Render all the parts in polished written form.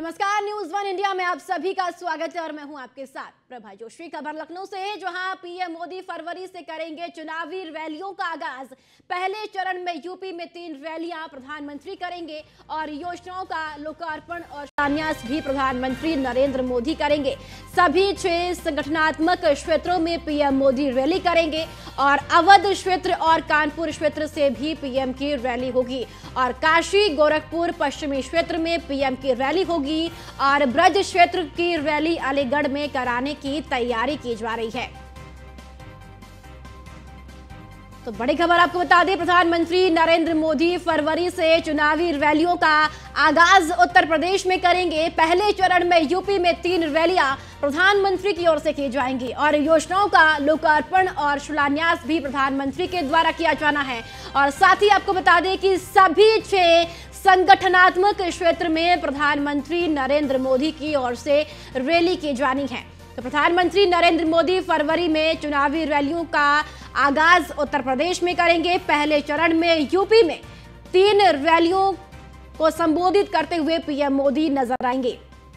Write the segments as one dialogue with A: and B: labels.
A: नमस्कार, news one India में आप सभी का स्वागत है और मैं हूं आपके साथ प्रभा जोशी। खबर लखनऊ से है, जहां पीएम मोदी फरवरी से करेंगे चुनावी रैलियों का आगाज। पहले चरण में यूपी में 3 रैलियां प्रधानमंत्री करेंगे और योजनाओं का लोकार्पण और शिलान्यास भी प्रधानमंत्री नरेंद्र मोदी करेंगे। सभी 6 संगठनात्मक क्षेत्रों में पीएम मोदी रैली करेंगे और अवध क्षेत्र और कानपुर क्षेत्र से भी पीएम की रैली होगी और काशी, गोरखपुर, पश्चिमी क्षेत्र में पीएम की रैली होगी और ब्रज क्षेत्र की रैली अलीगढ़ में कराने की तैयारी की जा रही है। तो बड़ी खबर आपको बता दें, प्रधानमंत्री नरेंद्र मोदी फरवरी से चुनावी रैलियों का आगाज उत्तर प्रदेश में करेंगे। पहले चरण में यूपी में 3 रैलियां प्रधानमंत्री की ओर से की जाएंगी और योजनाओं का लोकार्पण और शिलान्यास भी प्रधानमंत्री के द्वारा किया जाना है। और साथ ही आपको बता दें कि सभी 6 संगठनात्मक क्षेत्र में प्रधानमंत्री नरेंद्र मोदी की ओर से रैली की जानी है। तो प्रधानमंत्री नरेंद्र मोदी फरवरी में चुनावी रैलियों का आगाज उत्तर प्रदेश में करेंगे। पहले चरण में यूपी में 3 रैलियों को संबोधित करते हुए पीएम मोदी नजर आएंगे।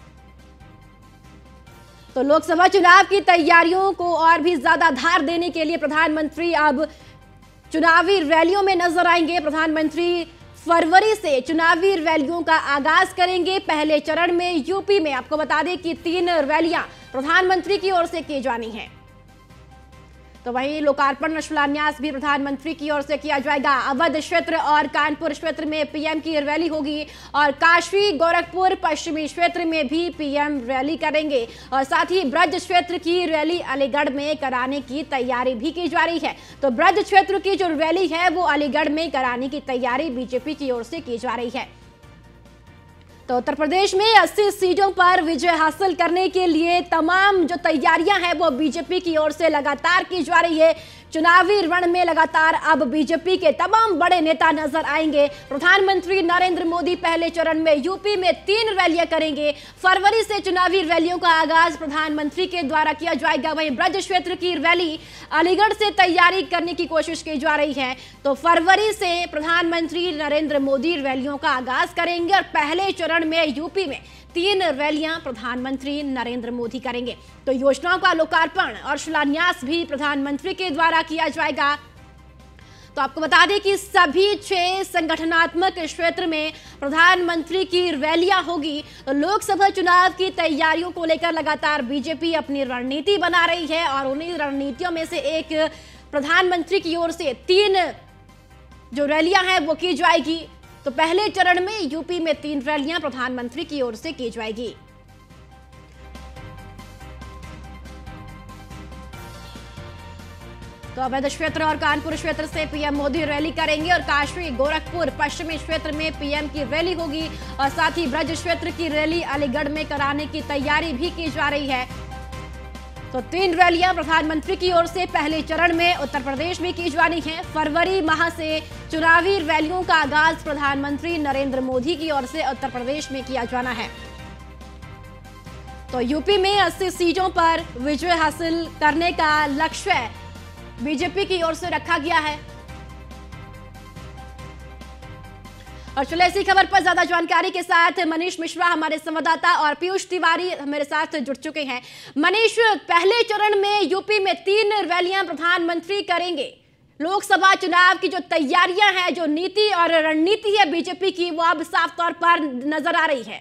A: तो लोकसभा चुनाव की तैयारियों को और भी ज्यादा धार देने के लिए प्रधानमंत्री अब चुनावी रैलियों में नजर आएंगे। प्रधानमंत्री फरवरी से चुनावी रैलियों का आगाज करेंगे। पहले चरण में यूपी में आपको बता दें कि 3 रैलियां प्रधानमंत्री की ओर से की जानी है। तो वहीं लोकार्पण और शिलान्यास भी प्रधानमंत्री की ओर से किया जाएगा। अवध क्षेत्र और कानपुर क्षेत्र में पीएम की रैली होगी और काशी, गोरखपुर, पश्चिमी क्षेत्र में भी पीएम रैली करेंगे और साथ ही ब्रज क्षेत्र की रैली अलीगढ़ में कराने की तैयारी भी की जा रही है। तो ब्रज क्षेत्र की जो रैली है वो अलीगढ़ में कराने की तैयारी बीजेपी की ओर से की जा रही है। तो उत्तर प्रदेश में 80 सीटों पर विजय हासिल करने के लिए तमाम जो तैयारियां हैं वो बीजेपी की ओर से लगातार की जा रही है। चुनावी रण में लगातार अब बीजेपी के तमाम बड़े नेता नजर आएंगे। प्रधानमंत्री नरेंद्र मोदी पहले चरण में यूपी में 3 रैलियां करेंगे। फरवरी से चुनावी रैलियों का आगाज प्रधानमंत्री के द्वारा किया जाएगा। वहीं ब्रज क्षेत्र की रैली अलीगढ़ से तैयारी करने की कोशिश की जा रही है। तो फरवरी से प्रधानमंत्री नरेंद्र मोदी रैलियों का आगाज करेंगे और पहले चरण में यूपी में 3 रैलियां प्रधानमंत्री नरेंद्र मोदी करेंगे। तो योजनाओं का लोकार्पण और शिलान्यास भी प्रधानमंत्री के द्वारा किया जाएगा। तो आपको बता दें कि सभी 6 संगठनात्मक क्षेत्र में प्रधानमंत्री की रैलियां होगी। तो लोकसभा चुनाव की तैयारियों को लेकर लगातार बीजेपी अपनी रणनीति बना रही है और उन्हीं रणनीतियों में से एक प्रधानमंत्री की ओर से 3 जो रैलियां हैं वो की जाएगी। तो पहले चरण में यूपी में 3 रैलियां प्रधानमंत्री की ओर से की जाएगी। तो अवध क्षेत्र और कानपुर क्षेत्र से पीएम मोदी रैली करेंगे और काशी, गोरखपुर, पश्चिमी क्षेत्र में पीएम की रैली होगी और साथ ही ब्रज क्षेत्र की रैली अलीगढ़ में कराने की तैयारी भी की जा रही है। तो 3 रैलियां प्रधानमंत्री की ओर से पहले चरण में उत्तर प्रदेश में की जानी है। फरवरी माह से चुनावी रैलियों का आगाज प्रधानमंत्री नरेंद्र मोदी की ओर से उत्तर प्रदेश में किया जाना है। तो यूपी में 80 सीटों पर विजय हासिल करने का लक्ष्य बीजेपी की ओर से रखा गया है। और चलो इसी खबर पर ज्यादा जानकारी के साथ मनीष मिश्रा हमारे संवाददाता और पीयूष तिवारी मेरे साथ जुड़ चुके हैं। मनीष, पहले चरण में यूपी में 3 रैलियां प्रधानमंत्री करेंगे। लोकसभा चुनाव की जो तैयारियां हैं, जो नीति और रणनीति है बीजेपी की, वो अब साफ तौर पर नजर आ रही है।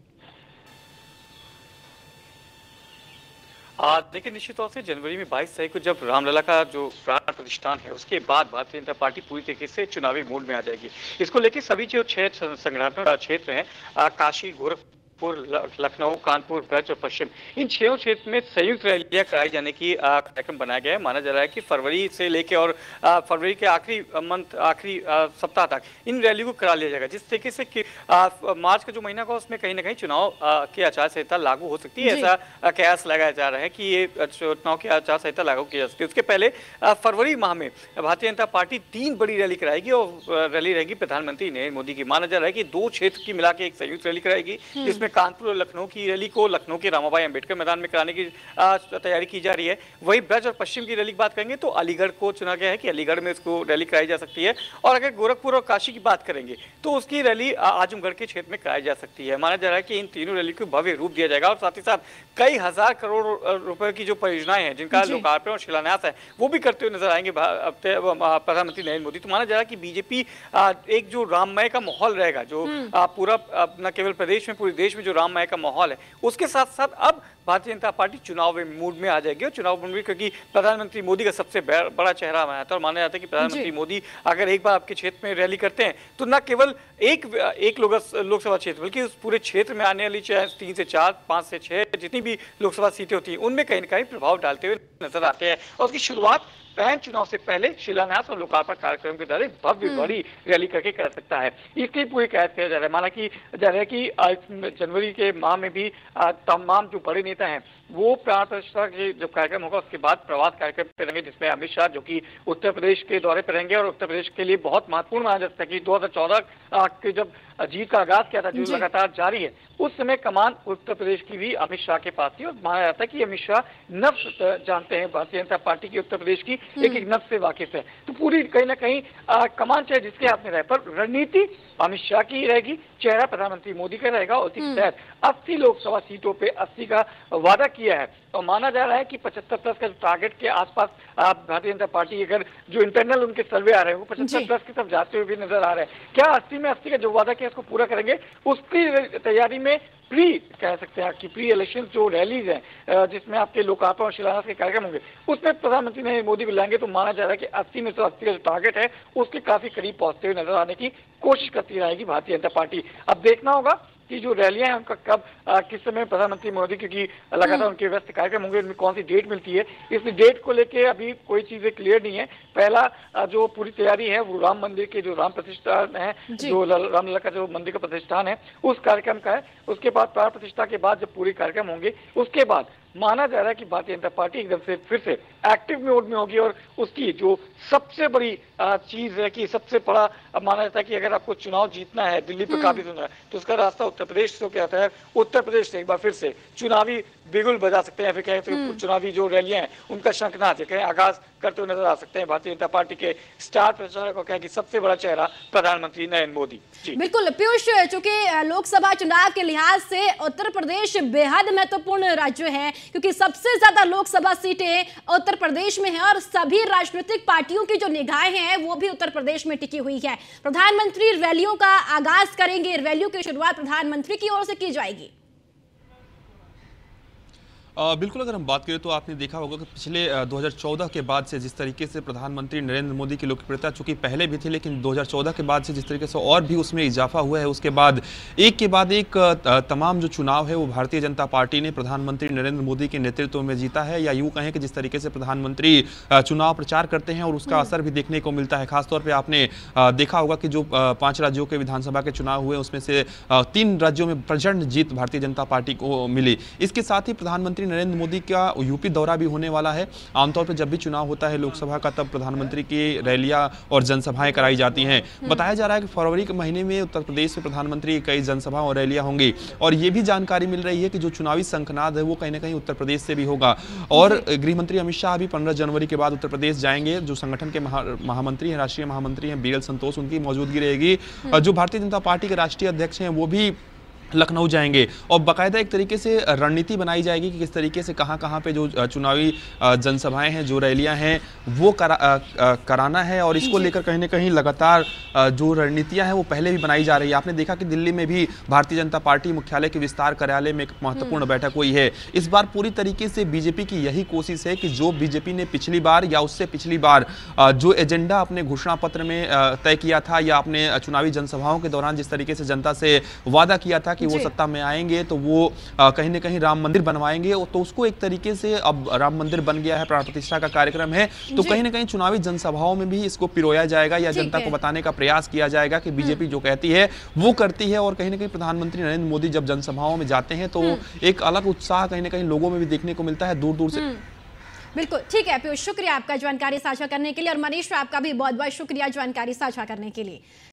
B: देखिए, निश्चित तौर से जनवरी में 22 तारीख को जब रामलला का जो प्राण प्रतिष्ठान है उसके बाद भारतीय जनता पार्टी पूरी तरीके से चुनावी मूड में आ जाएगी। इसको लेकर सभी जो 6 संगठनात्मक क्षेत्र हैं, काशी, गोरखपुर, लखनऊ, कानपुर, ब्रज और पश्चिम, इन 6 क्षेत्र में संयुक्त रैलियां कराई जाने की कार्यक्रम बनाया गया है। माना जा रहा है कि फरवरी से लेकर और फरवरी के आखिरी सप्ताह तक इन रैलियों को करा लिया जाएगा, जिस तरीके से कि मार्च का जो महीना का उसमें कहीं ना कहीं चुनाव की आचार संहिता लागू हो सकती है। ऐसा कयास लगाया जा रहा है कि ये चुनाव की आचार संहिता लागू की जा सकती है। उसके पहले फरवरी माह में भारतीय जनता पार्टी 3 बड़ी रैली कराएगी और रैली रहेगी प्रधानमंत्री नरेंद्र मोदी की। माना जा रहा है कि 2 क्षेत्र की मिला के एक संयुक्त रैली कराएगी, जिसमें जिसमें कानपुर और लखनऊ की रैली को लखनऊ के रामाबाई अंबेडकर मैदान में कराने की तैयारी की जा रही है। वहीं ब्रज और पश्चिम की रैली की बात करेंगे तो अलीगढ़ को चुना गया है कि अलीगढ़ में इसको रैली कराई जा सकती है। और अगर गोरखपुर और काशी की बात करेंगे तो उसकी रैली आजमगढ़ के क्षेत्र में कराई जा सकती है। माना जा रहा है कि इन तीनों रैली को भव्य रूप दिया जाएगा और साथ ही साथ कई हजार करोड़ रुपए की जो परियोजनाएं हैं जिनका लोकार्पण और शिलान्यास है वो भी करते हुए नजर आएंगे प्रधानमंत्री नरेंद्र मोदी। तो माना जा रहा है कि बीजेपी एक जो राममय का माहौल रहेगा, जो पूरा न केवल प्रदेश में पूरे देश में जो राममय का माहौल है उसके साथ साथ अब भारतीय जनता पार्टी चुनाव मूड में आ जाएगी। और चुनाव मूड में क्योंकि प्रधानमंत्री मोदी का सबसे बड़ा चेहरा माना जाता है और माना जाता है कि प्रधानमंत्री मोदी अगर एक बार आपके क्षेत्र में रैली करते हैं तो न केवल एक लोकसभा क्षेत्र बल्कि उस पूरे क्षेत्र में आने वाली 3 से 4, 5 से 6 जितनी भी लोकसभा सीटें होती हैं उनमें कहीं न कहीं प्रभाव डालते हुए नजर आते हैं। और उसकी शुरुआत पैन चुनाव से पहले शिलान्यास और लोकार्पण कार्यक्रम के द्वारा भव्य बड़ी रैली करके कर सकता है। इसकी पूरी कयाद किया जा रहा है। माना कि जा रहा है कि जनवरी के माह में भी तमाम जो बड़े नेता हैं वो प्राण प्रतिष्ठा के जब कार्यक्रम होगा उसके बाद प्रवास कार्यक्रम पे रहेंगे, जिसमें अमित शाह जो कि उत्तर प्रदेश के दौरे पर रहेंगे। और उत्तर प्रदेश के लिए बहुत महत्वपूर्ण माना जाता है कि 2014 के जब जीत का आगाज किया था जो लगातार जारी है, उस समय कमान उत्तर प्रदेश की भी अमित शाह के पास थी। और माना जाता है कि अमित शाह नब्ज जानते हैं भारतीय जनता पार्टी की उत्तर प्रदेश की एक नब्ज से वाकिफ है। तो पूरी कहीं ना कहीं कमान चाहे जिसके हाथ में रहे पर रणनीति अमित शाह की रहेगी, चेहरा प्रधानमंत्री मोदी का रहेगा। और इसी तहत 80 लोकसभा सीटों पे 80 का वादा किया है और माना जा रहा है कि 75+ का टारगेट के आसपास भारतीय जनता पार्टी अगर जो इंटरनल उनके सर्वे आ रहे हैं वो 75+ की तरफ जाते हुए भी नजर आ रहे हैं। क्या 80 में 80 का जो वादा किया उसको पूरा करेंगे? उसकी तैयारी में कह सकते हैं कि प्री इलेक्शन जो रैलीज हैं जिसमें आपके लोकार्पण और शिलान्यास के कार्यक्रम होंगे उसमें प्रधानमंत्री नरेंद्र मोदी भी लाएंगे। तो माना जा रहा है कि 80 में से 80 का जो टारगेट है उसके काफी करीब पहुंचते हुए नजर आने की कोशिश करती रहेगी भारतीय जनता पार्टी। अब देखना होगा कि जो रैलियां हैं उनका कब किस समय प्रधानमंत्री मोदी, क्योंकि लगातार उनके व्यस्त कार्यक्रम होंगे, उनमें कौन सी डेट मिलती है इस डेट को लेके अभी कोई चीजें क्लियर नहीं है। पहला जो पूरी तैयारी है वो राम मंदिर के जो राम प्रतिष्ठान है, जो रामलला का जो मंदिर का प्रतिष्ठान है उस कार्यक्रम का है। उसके बाद प्राण प्रतिष्ठा के बाद जब पूरे कार्यक्रम होंगे उसके बाद माना जा रहा है कि भारतीय जनता पार्टी एकदम से फिर से एक्टिव मोड में होगी। और उसकी जो सबसे बड़ी चीज है कि सबसे बड़ा माना जाता है कि अगर आपको चुनाव जीतना है, दिल्ली पे काबिज होना है, तो उसका रास्ता उत्तर प्रदेश से कहता है। उत्तर प्रदेश से एक बार फिर से चुनावी बिगुल बजा सकते हैं, फिर कहें तो चुनावी जो रैलियां हैं उनका शंखनाद कहें आगाज करते हुए नजर आ सकते हैं भारतीय जनता पार्टी के स्टार प्रचारक को कहें कि सबसे बड़ा चेहरा प्रधानमंत्री नरेंद्र मोदी।
A: बिल्कुल पीयूष, चूंकि लोकसभा चुनाव के लिहाज से उत्तर प्रदेश बेहद महत्वपूर्ण राज्य है क्योंकि सबसे ज्यादा लोकसभा सीटें उत्तर प्रदेश में है और सभी राजनीतिक पार्टियों की जो निगाहें हैं वो भी उत्तर प्रदेश में टिकी हुई है। प्रधानमंत्री रैलियों का आगाज करेंगे, रैलियों की शुरुआत प्रधानमंत्री की ओर से की जाएगी।
C: बिल्कुल, अगर हम बात करें तो आपने देखा होगा कि पिछले 2014 के बाद से जिस तरीके से प्रधानमंत्री नरेंद्र मोदी की लोकप्रियता चूंकि पहले भी थी लेकिन 2014 के बाद से जिस तरीके से और भी उसमें इजाफा हुआ है, उसके बाद एक तमाम जो चुनाव है वो भारतीय जनता पार्टी ने प्रधानमंत्री नरेंद्र मोदी के नेतृत्व में जीता है। या यूँ कहें कि जिस तरीके से प्रधानमंत्री चुनाव प्रचार करते हैं और उसका असर भी देखने को मिलता है। खासतौर पर आपने देखा होगा कि जो 5 राज्यों के विधानसभा के चुनाव हुए उसमें से 3 राज्यों में प्रचंड जीत भारतीय जनता पार्टी को मिली। इसके साथ ही प्रधानमंत्री नरेंद्र मोदी का यूपी दौरा भी होने वाला है। आमतौर पर जब भी चुनाव होता है लोकसभा का तब प्रधानमंत्री की रैलियां और जनसभाएं कराई जाती हैं। बताया जा रहा है कि फरवरी के महीने में उत्तर प्रदेश में प्रधानमंत्री कई जनसभा और रैलियां होंगी और ये भी जानकारी मिल रही है कि जो चुनावी शंखनाद है वो कहीं ना कहीं उत्तर प्रदेश से भी होगा। और गृह मंत्री अमित शाह भी 15 जनवरी के बाद उत्तर प्रदेश जाएंगे। जो संगठन के महामंत्री हैं, राष्ट्रीय महामंत्री हैं BL संतोष, उनकी मौजूदगी रहेगी। जो भारतीय जनता पार्टी के राष्ट्रीय अध्यक्ष हैं वो भी लखनऊ जाएंगे और बाकायदा एक तरीके से रणनीति बनाई जाएगी कि किस तरीके से कहां पे जो चुनावी जनसभाएं हैं, जो रैलियां हैं वो कराना है। और इसको लेकर कहीं ना कहीं लगातार जो रणनीतियां हैं वो पहले भी बनाई जा रही है। आपने देखा कि दिल्ली में भी भारतीय जनता पार्टी मुख्यालय के विस्तार कार्यालय में एक महत्वपूर्ण बैठक हुई है। इस बार पूरी तरीके से बीजेपी की यही कोशिश है कि जो बीजेपी ने पिछली बार या उससे पिछली बार जो एजेंडा अपने घोषणा पत्र में तय किया था या अपने चुनावी जनसभाओं के दौरान जिस तरीके से जनता से वादा किया था कि वो सत्ता में आएंगे तो वो कहीं ना कहीं राम मंदिर बनवाएंगे, तो उसको एक तरीके से अब राम मंदिर बन गया है, प्राण प्रतिष्ठा का कार्यक्रम है, तो कहीं ना कहीं चुनावी जनसभाओं में भी इसको पिरोया जाएगा या जनता को बताने का प्रयास किया जाएगा कि बीजेपी जो कहती है वो करती है। और कहीं ना कहीं प्रधानमंत्री नरेंद्र मोदी जब जनसभाओं में जाते हैं तो एक अलग उत्साह कहीं ना कहीं लोगों में भी देखने को मिलता है दूर दूर से।
A: बिल्कुल ठीक है पीयूष, शुक्रिया आपका जानकारी साझा करने के लिए और मनीष आपका भी बहुत बहुत शुक्रिया जानकारी साझा करने के लिए।